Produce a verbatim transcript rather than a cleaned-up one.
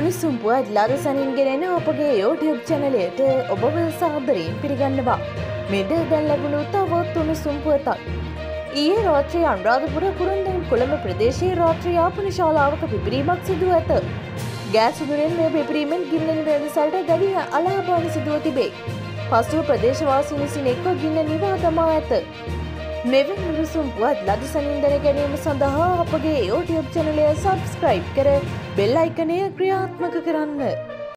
උණුසුම් පුවත් ලදසනින් ගෙනෙන අපගේ YouTube channelයට ඔබව සාදරයෙන් පිළිගන්නවා. මෙද දැන් ලැබුණු තවත් උණුසුම් පුවතක්. ඊයේ රාත්‍රියේ අනුරාධපුර කුරුන්දන් කොළඹ ප්‍රදේශයේ රාත්‍රී යාපන ශාලාවක පිපිරීමක් සිදුව ඇත. ගෑස් උදුරෙන් මේ පිපිරීමෙන් ගින්න නිවැරදිසලට දැඩි අලාභාන සිදුව තිබේ. පසුව ප්‍රදේශවාසීන් විසින් එක්ව ගින්න නිවා දමා ඇත. මෙවැනි උණුසුම් පුවත් ලදසනින් දැන ගැනීම සඳහා අපගේ YouTube channel එක subscribe කර බෙල් අයිකනය ක්‍රියාත්මක කරන්න.